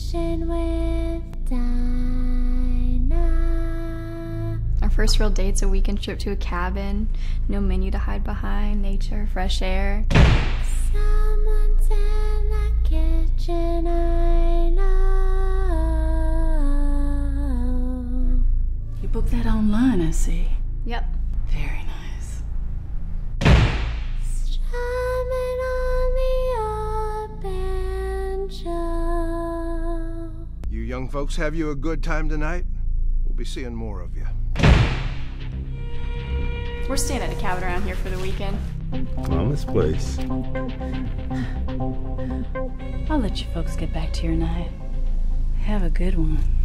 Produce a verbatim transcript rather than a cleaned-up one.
vacation with Dinah. Our first real date's a weekend trip to a cabin. No menu to hide behind, nature, fresh air. Someone's in the kitchen, I know. You booked that online, I see. Yep. Very nice. Strumming on the old banjo. You young folks have you a good time tonight? We'll be seeing more of you. We're staying at a cabin around here for the weekend. Mama's place. I'll let you folks get back to your night. Have a good one.